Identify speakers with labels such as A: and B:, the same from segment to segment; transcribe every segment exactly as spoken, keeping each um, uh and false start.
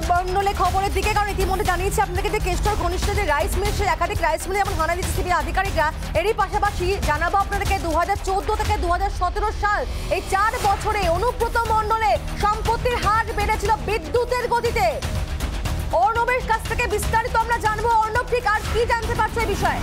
A: মন্ডলে খবরের দিকে, কারণ ইতিমধ্যে জানিয়েছি আপনাদেরকে যে কেষ্টর ঘনিষ্ঠ যে রাইস মিল, সেই একাধিক রাইস মিলে যেমন হানা দিচ্ছে সিবিআই আধিকারিকরা। এরই পাশাপাশি জানাবো আপনাদেরকে দু হাজার চোদ্দ থেকে দু হাজার সতেরো সাল এই চার বছরে অনুব্রত মন্ডলে সম্পত্তির হার বেড়েছিল বিদ্যুতের গতিতে। অর্ণবের কাছ থেকে বিস্তারিত আমরা জানবো। অর্ণব, ঠিক আর কি জানতে পারছো এই বিষয়ে?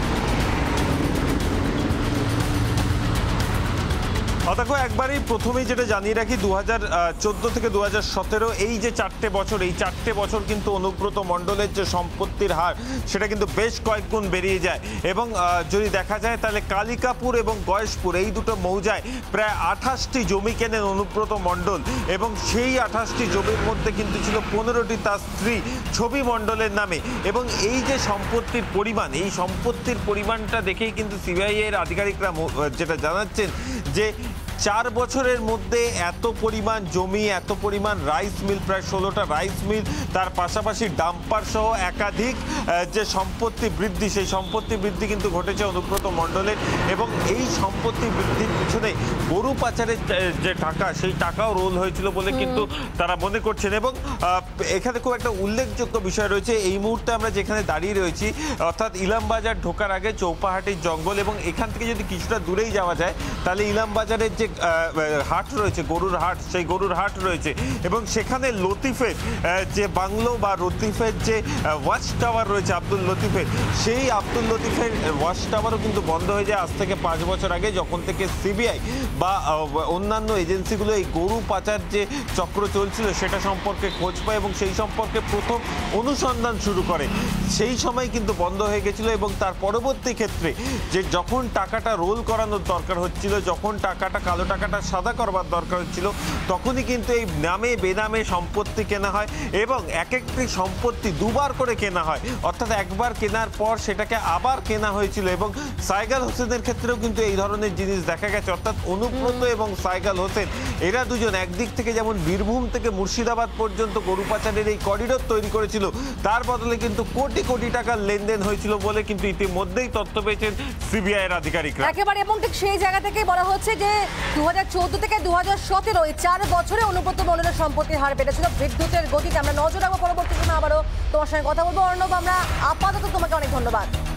B: দেখো, একবারই প্রথমেই যেটা জানিয়ে রাখি, দু হাজার চোদ্দ থেকে দু হাজার সতেরো এই যে চারটে বছর, এই চারটে বছর কিন্তু অনুব্রত মণ্ডলের যে সম্পত্তির হার সেটা কিন্তু বেশ কয়েক গুণ বেরিয়ে যায়। এবং যদি দেখা যায় তাহলে কালিকাপুর এবং গয়েশপুর এই দুটো মৌজায় প্রায় আঠাশটি জমি কেনেন অনুব্রত মণ্ডল, এবং সেই আঠাশটি জমির মধ্যে কিন্তু ছিল পনেরোটি তার স্ত্রী ছবি মণ্ডলের নামে। এবং এই যে সম্পত্তির পরিমাণ, এই সম্পত্তির পরিমাণটা দেখেই কিন্তু সিবিআই এর আধিকারিকরা যেটা জানাচ্ছেন যে চার বছরের মধ্যে এত পরিমাণ জমি, এত পরিমাণ রাইস মিল, প্রায় ষোলোটা রাইস মিল, তার পাশাপাশি ডাম্পার সহ একাধিক যে সম্পত্তি বৃদ্ধি, সেই সম্পত্তি বৃদ্ধি কিন্তু ঘটেছে অনুব্রত মণ্ডলের। এবং এই সম্পত্তি বৃদ্ধির পিছনে গরু পাচারের যে টাকা, সেই টাকাও রোল হয়েছিল বলে কিন্তু তারা মনে করছেন। এবং এখানে খুব একটা উল্লেখযোগ্য বিষয় রয়েছে, এই মুহূর্তে আমরা যেখানে দাঁড়িয়ে রয়েছি, অর্থাৎ ইলামবাজার ঢোকার আগে চৌপাহাটির জঙ্গল, এবং এখান থেকে যদি কিছুটা দূরেই যাওয়া যায় তাহলে ইলামবাজারের যে হাট রয়েছে, গরুর হাট, সেই গরুর হাট রয়েছে। এবং সেখানে লতিফের যে বাংলো বা লতিফের যে ওয়াচ টাওয়ার রয়েছে আব্দুল লতিফের, সেই আব্দুল লতিফের ওয়াচ টাওয়ারও কিন্তু বন্ধ হয়ে যায় আজ থেকে পাঁচ বছর আগে, যখন থেকে সিবিআই বা অন্যান্য এজেন্সিগুলো এই গরু পাচার যে চক্র চলছিল সেটা সম্পর্কে খোঁজ পায় এবং সেই সম্পর্কে প্রথম অনুসন্ধান শুরু করে। সেই সময় কিন্তু বন্ধ হয়ে গেছিল। এবং তার পরবর্তী ক্ষেত্রে যে যখন টাকাটা রোল করানোর দরকার হচ্ছিল, যখন টাকাটা কালো টাকাটা সাদা করবার দরকার হচ্ছিল, তখনই কিন্তু এই নামে বেনামে সম্পত্তি কেনা হয় এবং এক একটি সম্পত্তি দুবার করে কেনা হয়। অর্থাৎ একবার কেনার পর সেটাকে আবার কেনা হয়েছিল। এবং সাইগাল হোসেনের ক্ষেত্রেও কিন্তু এই ধরনের জিনিস দেখা গেছে। অর্থাৎ অনুব্রত এবং সাইগাল হোসেন এরা দুজন একদিক থেকে যেমন বীরভূম থেকে মুর্শিদাবাদ পর্যন্ত গরু পাচারের এই করিডোর তৈরি করেছিল, তার বদলে কিন্তু কোটি কোটি টাকার লেনদেন হয়েছিল বলে কিন্তু ইতিমধ্যেই তথ্য পেয়েছেন সিবিআই এর আধিকারিকরা।
A: একেবারে, এবং ঠিক সেই জায়গা থেকেই বলা হচ্ছে যে দু হাজার চোদ্দ থেকে দু হাজার সতেরো এই চার বছরে অনুব্রত মণ্ডলের সম্পত্তির হার বেড়েছিল বিদ্যুতের গতিতে। আমরা নজর রাখবো পরবর্তী সময় আবারও তোমার সঙ্গে কথা বলবো। অর্ণব, আমরা আপাতত তোমাকে অনেক ধন্যবাদ।